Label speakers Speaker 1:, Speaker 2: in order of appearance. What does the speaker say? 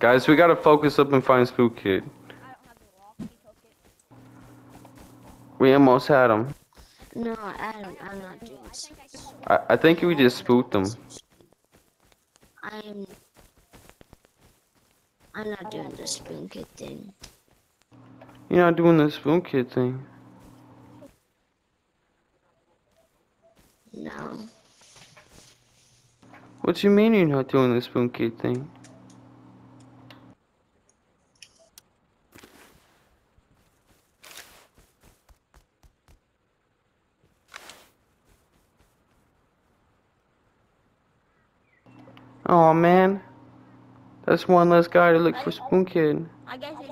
Speaker 1: Guys, we gotta focus up and find Spoonkid.
Speaker 2: I don't have the lock. He took it.
Speaker 1: We almost had him.
Speaker 3: No, I'm not doing
Speaker 2: I
Speaker 3: this.
Speaker 2: think I saw.
Speaker 1: I think we just spooked him.
Speaker 3: I'm not doing the Spoonkid thing.
Speaker 1: You're not doing the Spoonkid thing.
Speaker 3: No.
Speaker 1: What you mean you're not doing the Spoonkid thing? Oh man, that's one less guy to look for Spoonkid.
Speaker 2: I guess